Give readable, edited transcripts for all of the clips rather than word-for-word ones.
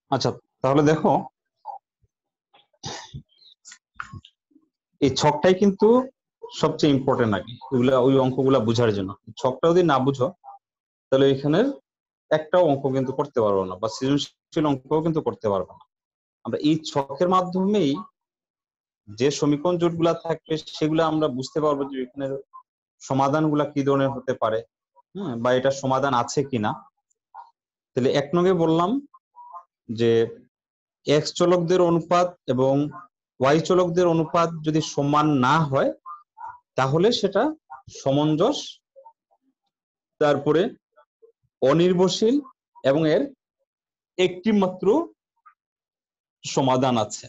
আচ্ছা, তাহলে দেখো এই ছকটাই কিন্তু সবচেয়ে ইম্পর্টেন্ট আগে এগুলা ওই অঙ্কগুলা বোঝার জন্য। ছকটা যদি না বুঝো তাহলে এখানের একটাও অঙ্ক কিন্তু করতে পারবো না, বা সৃজনশীল অঙ্কও কিন্তু করতে পারবো না। আমরা এই ছকের মাধ্যমেই যে সমীকরণ জোটগুলা থাকবে সেগুলো আমরা বুঝতে পারবো যে এখানের সমাধানগুলা কি ধরনের হতে পারে, বা এটা সমাধান আছে কিনা। তাহলে এক নঙ্গে বললাম যে এক্স চলকদের অনুপাত এবং ওয়াই চলকদের অনুপাত যদি সমান না হয় তাহলে সেটা সমঞ্জস, তারপরে অনির্ভরশীল এবং এর একটি মাত্র সমাধান আছে।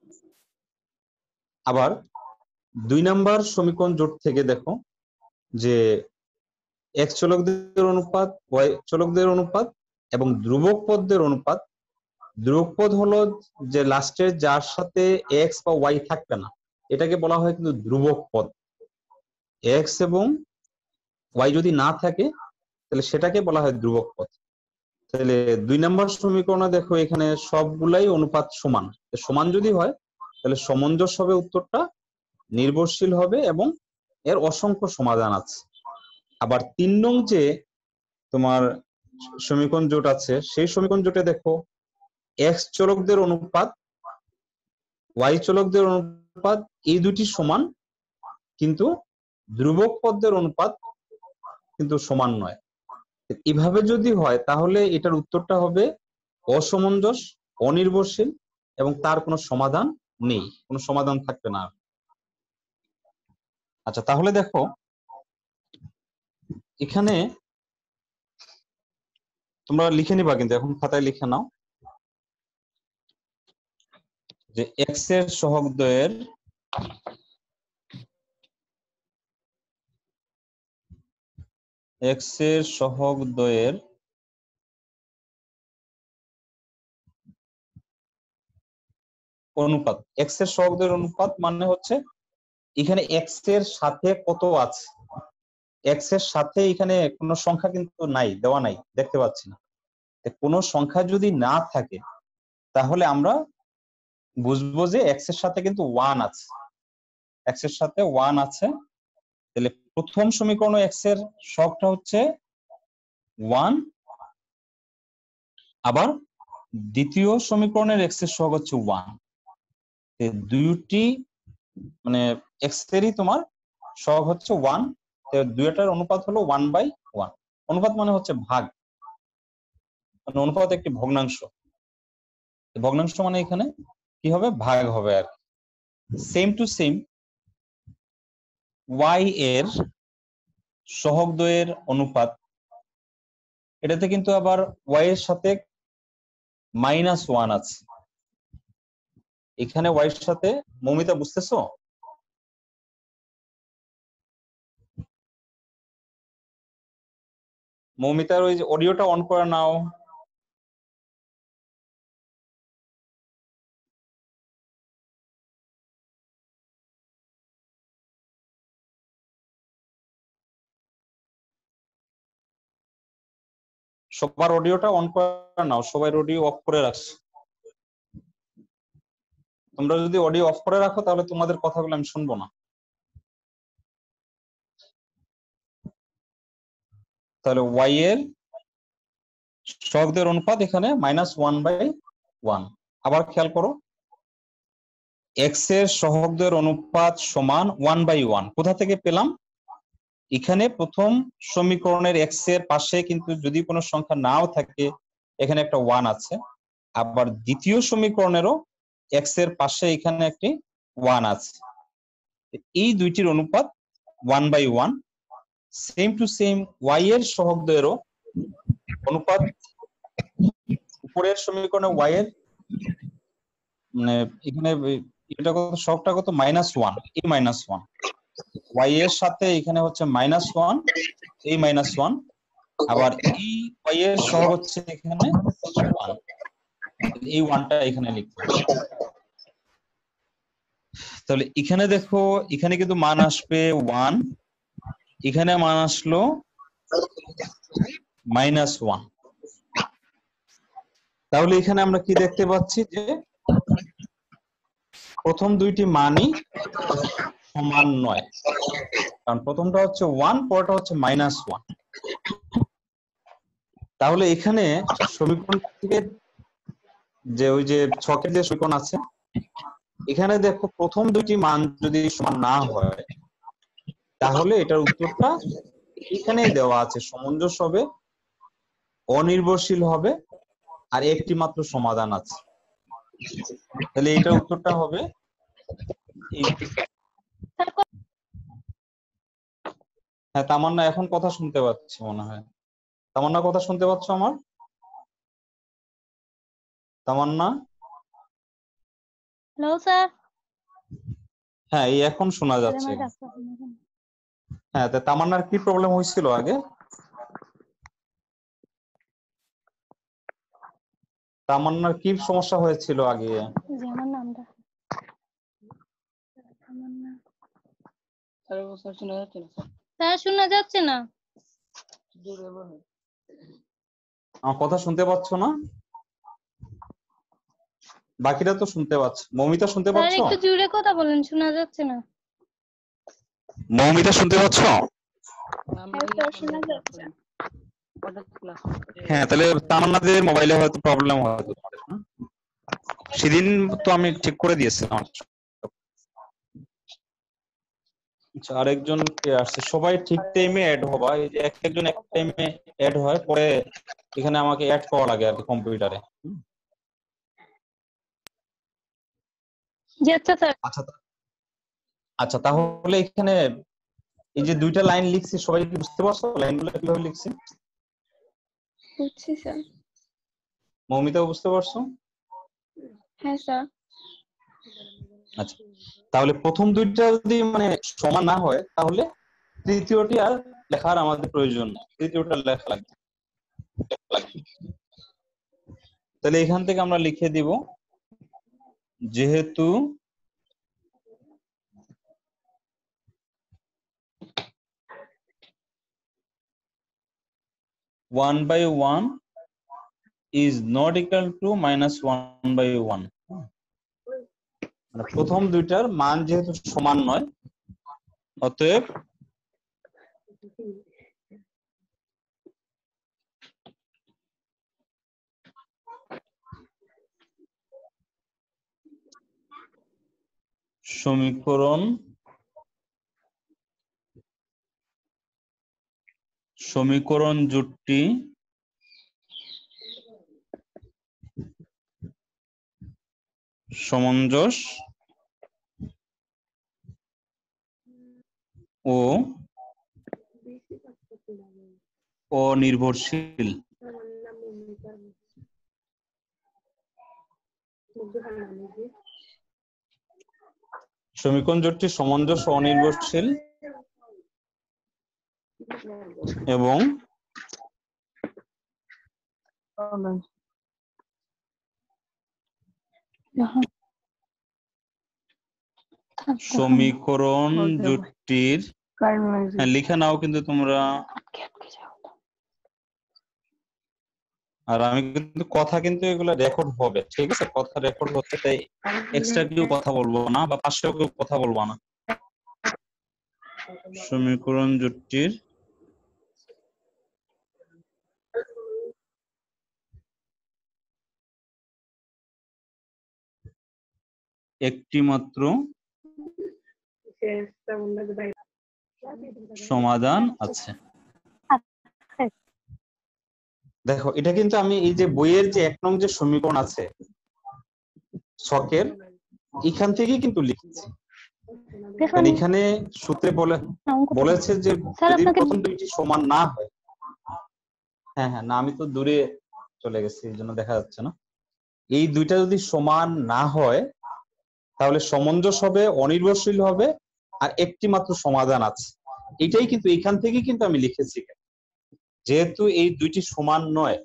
আবার 2 নাম্বার সমীকরণ জোট থেকে দেখো যে এক্স চলকদের অনুপাত, ওয়াই চলকদের অনুপাত এবং ধ্রুবক পদদের অনুপাত। ধ্রুবক পদ হলো যে লাস্টের যার সাথে এক্স বা ওয়াই থাকবে না, এটাকে বলা হয় কিন্তু ধ্রুবক পদ। এক্স এবং ওয়াই যদি না থাকে তাহলে সেটাকে বলা হয় ধ্রুবক পদ। তাহলে 2 নাম্বার সমীকরণে দেখো এখানে সবগুলাই অনুপাত সমান। সমান যদি হয় তাহলে সমঞ্জস হবে উত্তরটা, নির্ভরশীল হবে এবং এর অসংখ্য সমাধান আছে। আবার 3 নং যে তোমার সমীকরণ জোট আছে সেই সমীকরণ জোটে দেখো এক্স চলকদের অনুপাত, ওয়াই চলকদের অনুপাত এই দুটি সমান, কিন্তু ধ্রুবক পদদের অনুপাত কিন্তু সমান নয়। এভাবে যদি হয় তাহলে এটার উত্তরটা হবে অসমঞ্জস, অনির্ভরশীল এবং তার কোনো সমাধান নেই, কোনো সমাধান থাকবে না। আচ্ছা, তাহলে দেখো এখানে তোমরা লিখে নিবা, কিন্তু এখন খাতায় লিখে নাও যে এক্স এর সহগদ্বয়ের অনুপাত। এক্স এর সহগদ্বয়ের অনুপাত মানে হচ্ছে এখানে এক্স এর সাথে কত আছে। এক্স এর সাথে এখানে কোনো সংখ্যা কিন্তু নাই, দেওয়া নাই, দেখতে পাচ্ছি না। কোনো সংখ্যা যদি না থাকে তাহলে আমরা বুঝবো যে এক্স এর সাথে কিন্তু 1 আছে, এক্স এর সাথে 1 আছে। তাহলে প্রথম সমীকরণে এক্স এর সহগটা হচ্ছে 1, আবার দ্বিতীয় সমীকরণের এক্স এর সহগ হচ্ছে 1। দুইটি মানে এক্স এরই তোমার সহগ হচ্ছে 1, দুইটার অনুপাত হলো 1/1। অনুপাত মানে হচ্ছে ভাগ, মানে অনুপাত একটি ভগ্নাংশ। ভগ্নাংশ মানে এখানে কি হবে, ভাগ হবে আর কি। সেম টু সেম ওয়াই এর সহগদ্বয়ের অনুপাত, এটাতে কিন্তু আবার ওয়াই এর সাথে -1 আছে। এখানে ওয়াই এর সাথে, মৌমিতা বুঝতেছো? মৌমিতার ওই যে অডিওটা অন করে নাও। সবার অডিওটা অন করে নাও, সবাই অডিও অফ করে রাখছো। তোমরা যদি অডিও অফ করে রাখো তাহলে তোমাদের কথাগুলো আমি শুনবো না। তাহলে ওয়াই এর সহগদের অনুপাত এখানে -1/1। আবার খেয়াল করো, এক্স এর সহগদের অনুপাত সমান 1/1 কোথা থেকে পেলাম? এখানে প্রথম সমীকরণের এক্স এর পাশে কিন্তু যদি কোনো সংখ্যা নাও থাকে, এখানে একটা 1 আছে। আবার দ্বিতীয় সমীকরণেরও এক্স এর পাশে এখানে একটি 1 আছে। এই দুইটির অনুপাত 1/1। সেম টু সেম ওয়াই এর সহগদ্বয়েরও অনুপাত, উপরের সমীকরণে ওয়াই এর মানে এখানে এটা কত, সবটা কত, -1, এই -1 ওয়াই এর সাথে এখানে হচ্ছে -1, এই -1, আবার এই ওয়াই এর সহগ হচ্ছে এখানে 1, এই 1টা এখানে লিখতে হবে। তাহলে এখানে দেখো, এখানে কিন্তু মান আসবে 1, এখানে মান আসলো -1। তাহলে এখানে আমরা কি দেখতে পাচ্ছি যে প্রথম দুইটি মানই সমান নয়, কারণ প্রথমটা হচ্ছে 1, পরটা হচ্ছে -1। তাহলে এখানে সমীকরণ থেকে যে ওই যে ছকের যে সমীকরণ আছে, এখানে দেখো প্রথম দুইটি মান যদি সমান না হয় তাহলে এটার উত্তরটা এখানেই দেওয়া আছে, সামঞ্জস্য হবে, অনির্ভরশীল হবে, আর একটি মাত্র সমাধান আছে। তাহলে এটার উত্তরটা হবে হ্যাঁ। তামান্না এখন কথা শুনতে পাচ্ছি মনে হয়। তামান্না কথা শুনতে পাচ্ছ আমার? তামান্না? Hello sir. হ্যাঁ, এই এখন শোনা যাচ্ছে। হ্যাঁ, তা তামান্নার কি প্রবলেম হয়েছিল আগে? তামান্নার কি সমস্যা হয়েছিল আগে? আমার নামটা স্যার শোনা যাচ্ছে না। আমার কথা শুনতে পাচ্ছ না? বাকিরা তো শুনতে পাচ্ছে। মৌমিতা শুনতে স্যার পাচ্ছ? একটু জোরে কথা বলেন, শোনা যাচ্ছে না। মৌমিতা শুনতে পাচ্ছ? শোনা যাচ্ছে। হ্যাঁ, তাহলে তামান্নাদের মোবাইলে হয়তো প্রবলেম হয়তো। সেদিন তো আমি ঠিক করে দিয়েছিলাম। আচ্ছা, আরেকজন কে আসছে? সবাই ঠিক টাইমে অ্যাড হবা। এই যে একজন এক টাইমে অ্যাড হয়, পরে এখানে আমাকে অ্যাড করা লাগে আর কি কম্পিউটারে। জি আচ্ছা স্যার। আচ্ছা আচ্ছা, তাহলে এখানে এই যে দুইটা লাইন লিখছি, সবাই কি বুঝতে পারছো লাইনগুলো কিভাবে লিখছি? বুঝছি স্যার। মৌমিতাও বুঝতে পারছো? হ্যাঁ স্যার। আচ্ছা, তাহলে প্রথম দুইটা যদি মানে সমান না হয় তাহলে তৃতীয়টি আর লেখার আমাদের প্রয়োজন নেই, তৃতীয়টা লেখা লাগবে। তাহলে এখান থেকে আমরা লিখে দিব, যেহেতু (1/1) is not equal to -1/1, মানে প্রথম দুইটার মান যেহেতু সমান নয়, অতএব সমীকরণ জোটটি সমঞ্জস ও অনির্ভরশীল। সমীকরণ জোটটি সমঞ্জস ও অনির্ভরশীল এবং সমীকরণ জোটটির লিখে নাও কিন্তু তোমরা। আর আমি কিন্তু কথা কিন্তু এগুলো রেকর্ড হবে, ঠিক আছে? কথা রেকর্ড হচ্ছে, তাই এক্সট্রা কেউ কথা বলবো না বা পাশেও কেউ কথা বলবো না। সমীকরণ জোটটির একটি মাত্র সমাধান আছে। দেখো, এটা কিন্তু আমি এই যে বইয়ের যে 1 নং যে সমীকরণ আছে ছকের, এখান থেকেই কিন্তু লিখেছি। এখানে সূত্রে বলেছে যে যদি প্রথম দুইটি সমান না হয়, হ্যাঁ হ্যাঁ, না আমি তো দূরে চলে গেছি এই জন্য দেখা যাচ্ছে না। এই দুইটা যদি সমান না হয় তাহলে সমঞ্জস হবে, অনির্ভরশীল হবে, আর একটি মাত্র সমাধান আছে। এটাই কিন্তু এখান থেকে কিন্তু আমি লিখেছি। যেহেতু এই দুইটি সমান নয়,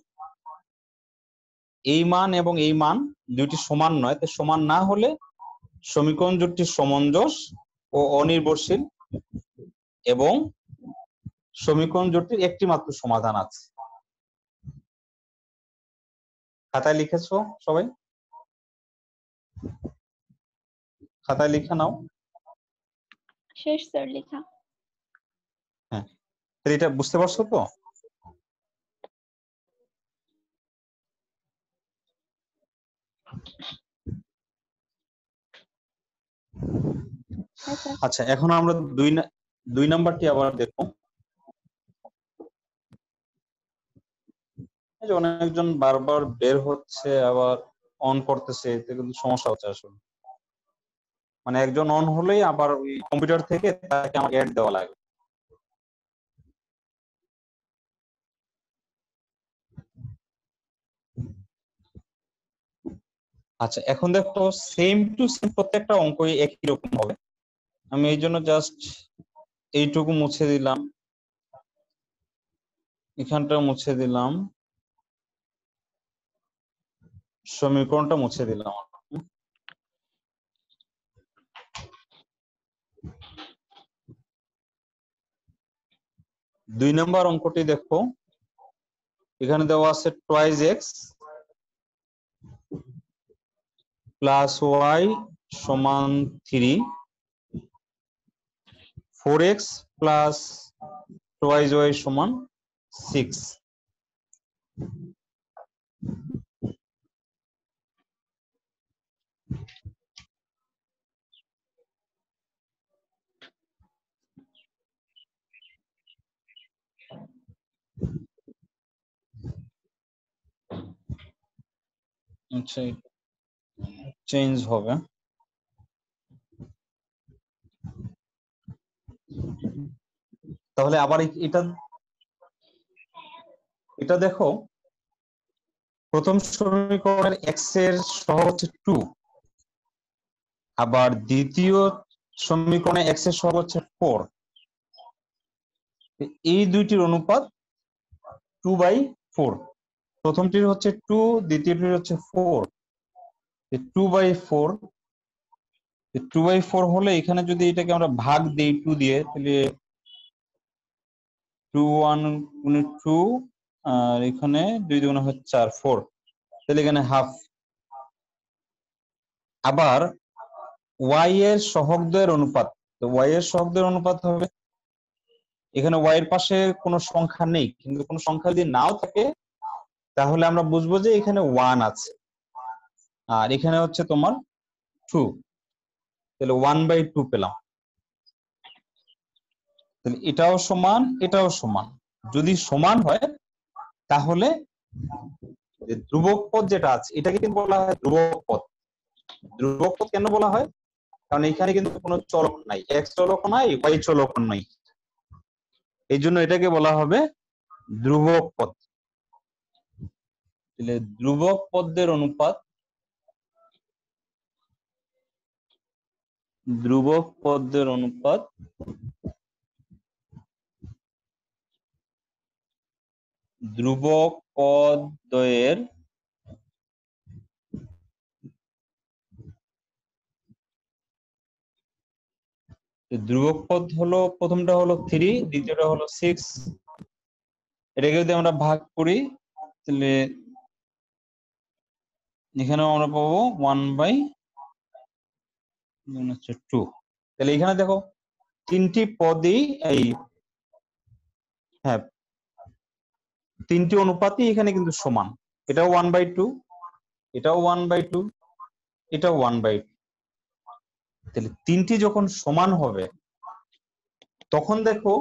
এই মান এবং এই মান দুইটি সমান নয়, তো সমান না হলে সমীকরণ জোটটি সমঞ্জস ও অনির্ভরশীল এবং সমীকরণ জোটটির একটি মাত্র সমাধান আছে। খাতায় লিখেছো সবাই? খাতায় লিখে নাও। শেষ স্যার লেখা। হ্যাঁ, এটা বুঝতে পারছো তো? হ্যাঁ স্যার। আচ্ছা, এখন আমরা দুই নাম্বারটি আবার দেখো। এই যে অনেকজন বারবার বের হচ্ছে আবার অন করতেছে, এতে কিন্তু সমস্যা হচ্ছে আসলে। মানে একজন অন হলেই আবার ওই কম্পিউটার থেকে তাকে আমাকে অ্যাড দেওয়া লাগে। আচ্ছা, এখন দেখো সেম টু সেম প্রত্যেকটা অঙ্কই একই রকম হবে। আমি এই জন্য জাস্ট এইটুকু মুছে দিলাম, এখানটা মুছে দিলাম, সমীকরণটা মুছে দিলাম। 2 নম্বর অঙ্কটি দেখো, এখানে দেওয়া আছে টুয়াইজ এক্স প্লাস ওয়াই সমান 3, 4x প্লাস টুয়াইজ ওয়াই সমান 6। আচ্ছা, চেঞ্জ হবে। তাহলে আবার এটা দেখো, প্রথম সমীকরণের x এর সহগ হচ্ছে 2, আবার দ্বিতীয় সমীকরণে x এর সহগ হচ্ছে 4। এই দুইটির অনুপাত 2/4। প্রথমটির হচ্ছে 2, দ্বিতীয়টির হচ্ছে 4। 2/4, 2/4 হলে এখানে যদি এটাকে আমরা ভাগ দেই 2 দিয়ে, তাহলে 2 1 গুণে 2, আর এখানে 2 দুগুণে হচ্ছে 4, 4, তাহলে এখানে হাফ। আবার y এর সহগদ্বয়ের অনুপাত, তো y এর সহগদ্বয়ের অনুপাত হবে, এখানে y এর পাশে কোনো সংখ্যা নেই, কিন্তু কোনো সংখ্যা যদি নাও থাকে তাহলে আমরা বুঝবো যে এখানে 1 আছে, আর এখানে হচ্ছে তোমার 2, তাহলে 1/2 পেলাম। তাহলে এটাও সমান, এটাও সমান। যদি সমান হয় তাহলে যে ধ্রুবক পদ যেটা আছে এটাকে কিন্তু বলা হয় ধ্রুবক পদ। ধ্রুবক পদ কেন বলা হয়? কারণ এখানে কিন্তু কোনো চলক নাই, x চলক নাই, y চলক নাই, এই জন্য এটাকে বলা হবে ধ্রুবক পদ। তাহলে ধ্রুবক পদের অনুপাত, ধ্রুবক পদের অনুপাত ধ্রুবক পদ দ্বয়ের ধ্রুবক পদ হলো, প্রথমটা হলো 3, দ্বিতীয়টা হলো 6। এটাকে যদি আমরা ভাগ করি তাহলে এখানেও আমরা পাবো 1/2। তাহলে এখানে দেখো তিনটি পদই এই, হ্যাঁ, তিনটি অনুপাতই এখানে কিন্তু সমান। এটাও 1/2, এটাও 1/2, এটাও 1/2। তাহলে তিনটি যখন সমান হবে তখন দেখো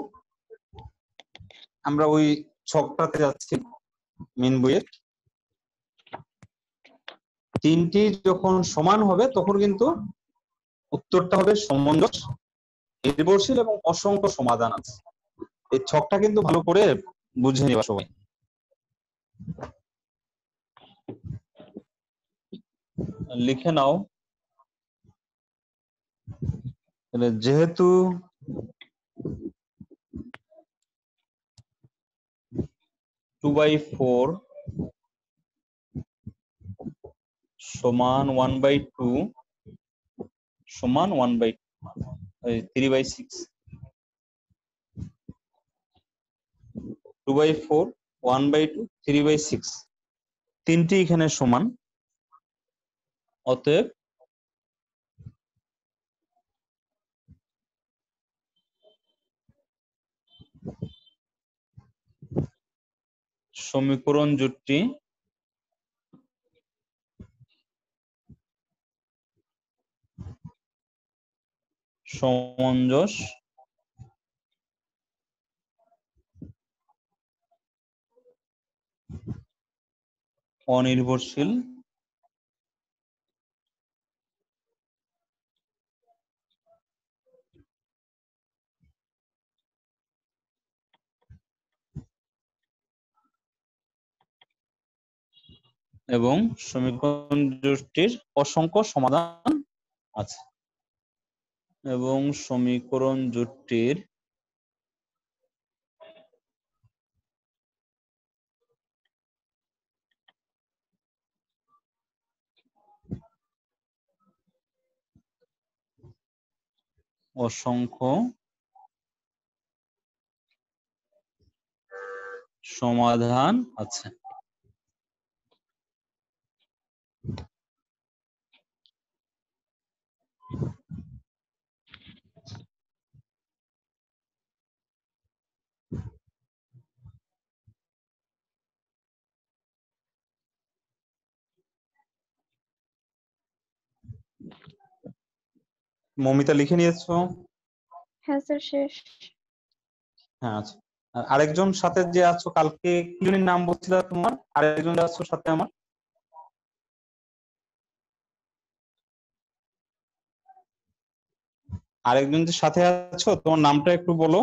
আমরা ওই ছকটাতে যাচ্ছি মেন বইয়ের, তিনটি যখন সমান হবে তখন কিন্তু উত্তরটা হবে সমঞ্জস, নির্ভরশীল এবং অসংখ্য সমাধান আছে। এই ছকটা কিন্তু ভালো করে বুঝে নিবা সবাই। লিখে নাও। তাহলে যেহেতু 2/4 সমান 1/2 সমান 3/6, 2/4 1/2 3/6, তিনটি এখানে সমান, অতএব সমীকরণ জোটটি সমঞ্জস অনির্ভরশীল এবং সমীকরণ জোটটির অসংখ্য সমাধান আছে, এবং সমীকরণ জোটটির অসংখ্য সমাধান আছে। মমিতা লিখে নিয়েছো? হ্যাঁ স্যার, শেষ। হ্যাঁ, আচ্ছা। আর আরেকজন সাথে যে আছো, কালকে কি জানি নাম বলছিল তোমার, আরেকজন যে আছো সাথে আমার? আরেকজন যে সাথে আছো, তোমার নামটা একটু বলো।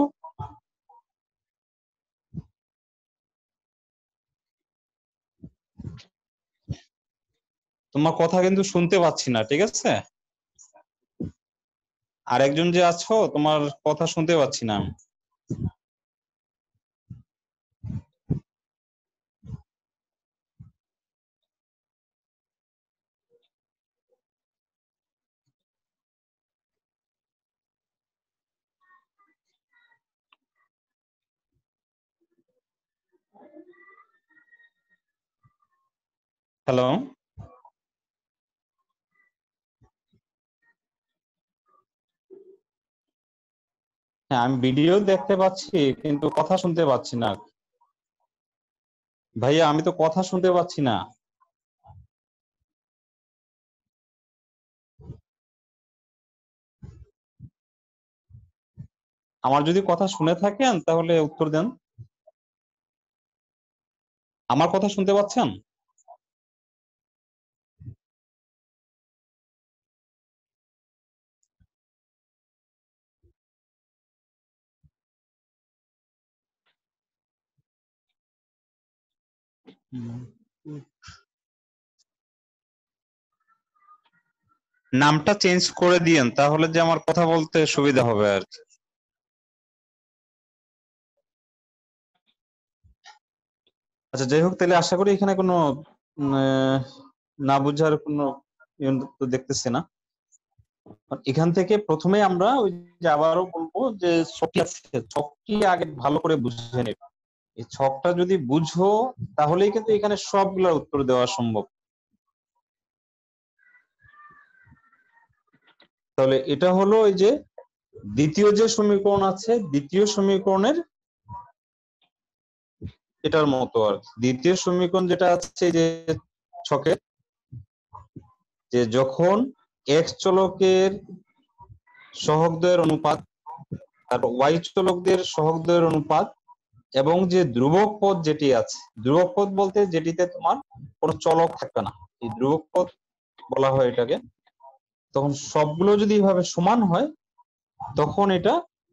তোমার কথা কিন্তু শুনতে পাচ্ছি না, ঠিক আছে? আরেকজন যে আছো, তোমার কথা শুনতে পাচ্ছি না। হ্যালো? হ্যাঁ, আমি ভিডিও দেখতে পাচ্ছি কিন্তু কথা শুনতে পাচ্ছি না। ভাইয়া, আমি তো কথা শুনতে পাচ্ছি না। আমার যদি কথা শুনে থাকেন তাহলে উত্তর দেন। আমার কথা শুনতে পাচ্ছেন? নামটা চেঞ্জ করে দিয়েন, তাহলে যে আমার কথা বলতে সুবিধা হবে আর কি। আচ্ছা, যাই হোক, তাহলে আশা করি এখানে কোনো না বুঝার কোনো তো দেখতেছি না। এখান থেকে প্রথমে আমরা ওই যে আবারও বলবো যে ছকটি আছে, ছকটি আগে ভালো করে বুঝে নেবে। এই ছকটা যদি বুঝো তাহলেই কিন্তু এখানে সবগুলোর উত্তর দেওয়া সম্ভব। তাহলে এটা হলো ওই যে দ্বিতীয় যে সমীকরণ আছে, দ্বিতীয় সমীকরণের এটার মতো আর দ্বিতীয় সমীকরণ যেটা আছে যে ছকে, যে যখন এক্স চলকের সহগদ্বয়ের অনুপাত, তারপর ওয়াই চলকদের সহগদ্বয়ের অনুপাত, এবং যে ধ্রুবক পদ যেটি আছে, ধ্রুবক পদ বলতে যেটিতে তোমার কোনো চলক থাকবে না, এই ধ্রুবক পদ বলা হয় এটাকে, তখন সবগুলো যদি এইভাবে সমান হয় তখন এটা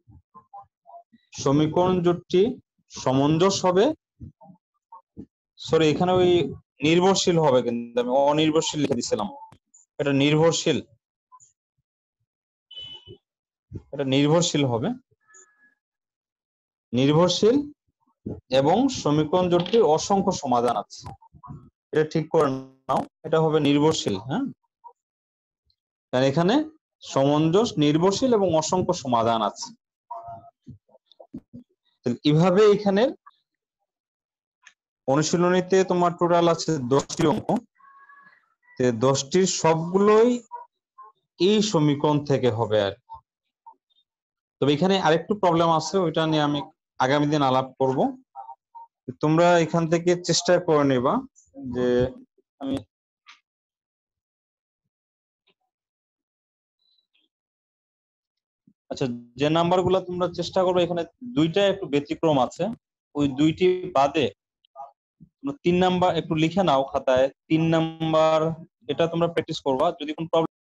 সমীকরণ জোটটি সমঞ্জস হবে। সরি, এখানে ওই নির্ভরশীল হবে, কিন্তু আমি অনির্ভরশীল লিখে দিছিলাম। এটা নির্ভরশীল, এটা নির্ভরশীল হবে, নির্ভরশীল এবং সমীকরণ জোটটির অসংখ্য সমাধান আছে। এটা ঠিক করে নাও, এটা হবে নির্ভরশীল। হ্যাঁ, কারণ এখানে সমঞ্জস, নির্ভরশীল এবং অসংখ্য সমাধান আছে। এভাবে এখানে অনুশীলনীতে তোমার টোটাল আছে 10টি অঙ্ক, 10টির সবগুলোই এই সমীকরণ থেকে হবে আর কি। তবে এখানে আরেকটু প্রবলেম আছে, ওইটা নিয়ে আমি আগামী দিন আলাপ করব। তোমরা এখান থেকে চেষ্টা করে নিবা যে আমি আচ্ছা যে নাম্বারগুলো তোমরা চেষ্টা করবে, এখানে দুইটা একটু ব্যতিক্রম আছে, ওই দুইটি বাদে 3 নাম্বার একটু লিখে নাও খাতায়, 3 নাম্বার এটা তোমরা প্র্যাকটিস করবা। যদি কোনো